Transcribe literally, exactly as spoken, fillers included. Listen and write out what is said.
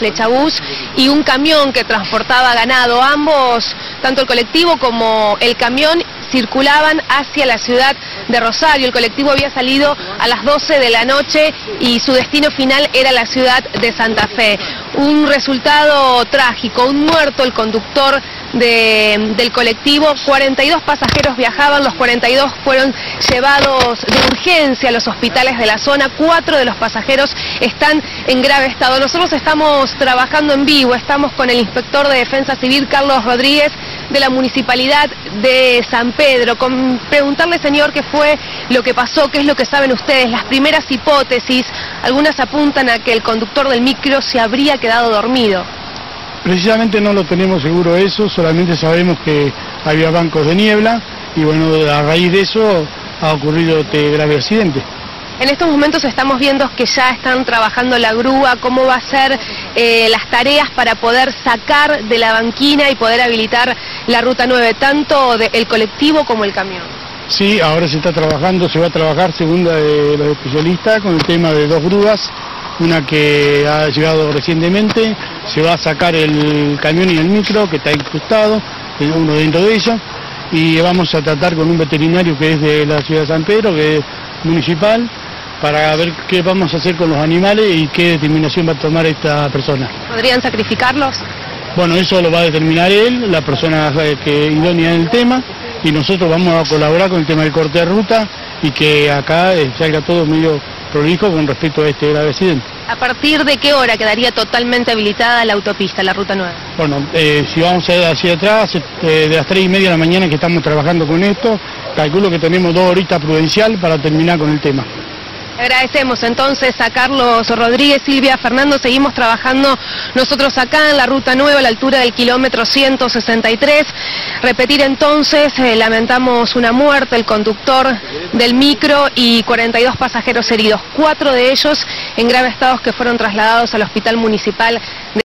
Flechabús y un camión que transportaba ganado. Ambos, tanto el colectivo como el camión, circulaban hacia la ciudad de Rosario. El colectivo había salido a las doce de la noche y su destino final era la ciudad de Santa Fe. Un resultado trágico, un muerto el conductor de, del colectivo. cuarenta y dos pasajeros viajaban, los cuarenta y dos fueron llevados de urgencia a los hospitales de la zona. Cuatro de los pasajeros están en grave estado. Nosotros estamos trabajando en vivo, estamos con el inspector de Defensa Civil, Carlos Rodríguez, de la Municipalidad de San Pedro, con preguntarle, señor, qué fue lo que pasó, qué es lo que saben ustedes, las primeras hipótesis. Algunas apuntan a que el conductor del micro se habría quedado dormido. Precisamente no lo tenemos seguro eso, solamente sabemos que había bancos de niebla y bueno, a raíz de eso ha ocurrido este grave accidente. En estos momentos estamos viendo que ya están trabajando la grúa, cómo va a ser eh, las tareas para poder sacar de la banquina y poder habilitar la ruta nueve, tanto del colectivo como el camión. Sí, ahora se está trabajando, se va a trabajar, según de los especialistas, con el tema de dos grúas, una que ha llegado recientemente, se va a sacar el camión y el micro que está incrustado, uno dentro de ellos, y vamos a tratar con un veterinario que es de la ciudad de San Pedro, que es municipal, para ver qué vamos a hacer con los animales y qué determinación va a tomar esta persona. ¿Podrían sacrificarlos? Bueno, eso lo va a determinar él, la persona que idónea en el tema, y nosotros vamos a colaborar con el tema del corte de ruta y que acá eh, salga todo medio prolijo con respecto a este grave accidente. ¿A partir de qué hora quedaría totalmente habilitada la autopista, la ruta nueve? Bueno, eh, si vamos a ir hacia atrás, eh, de las tres y media de la mañana que estamos trabajando con esto, calculo que tenemos dos horitas prudencial para terminar con el tema. Agradecemos entonces a Carlos Rodríguez, Silvia, Fernando. Seguimos trabajando nosotros acá en la ruta nueve a la altura del kilómetro ciento sesenta y tres. Repetir entonces, eh, lamentamos una muerte, el conductor del micro y cuarenta y dos pasajeros heridos. Cuatro de ellos en grave estado que fueron trasladados al hospital municipal de